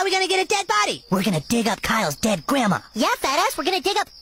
we gonna get a dead body? We're gonna dig up Kyle's dead grandma. Yeah, fat ass, we're gonna dig up